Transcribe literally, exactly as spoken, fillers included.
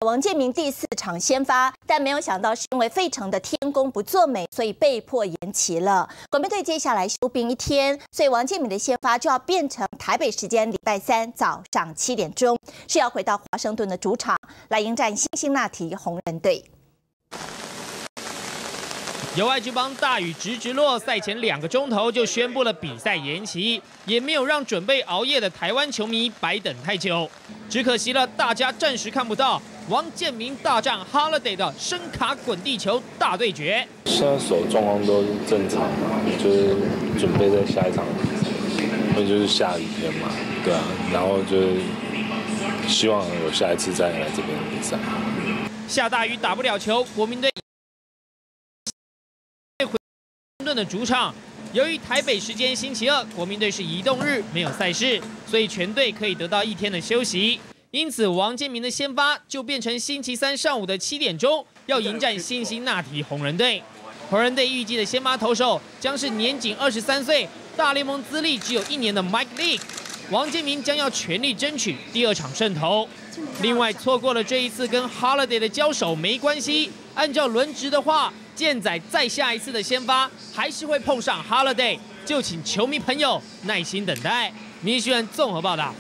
王建民第四场先发，但没有想到是因为费城的天公不作美，所以被迫延期了。国民队接下来休兵一天，所以王建民的先发就要变成台北时间礼拜三早上七点钟，是要回到华盛顿的主场来迎战辛辛那提红人队。 有爱之邦大雨直直落，赛前两个钟头就宣布了比赛延期，也没有让准备熬夜的台湾球迷白等太久。只可惜了，大家暂时看不到王建民大战 Holiday 的声卡滚地球大对决。 现在手状况都是正常嘛，就是准备在下一场，因为就是下雨天嘛，对啊，然后就是希望有下一次再来这边比赛。 下大雨打不了球，国民队。 的主场，由于台北时间星期二，国民队是移动日，没有赛事，所以全队可以得到一天的休息。因此，王建民的先发就变成星期三上午的七点钟，要迎战辛辛那提红人队。红人队预计的先发投手将是年仅二十三岁、大联盟资历只有一年的 Mike Leake。王建民将要全力争取第二场胜投。另外，错过了这一次跟 Holiday 的交手没关系，按照轮值的话。 健仔再下一次的先发还是会碰上 Holiday， 就请球迷朋友耐心等待。民视新闻综合报道。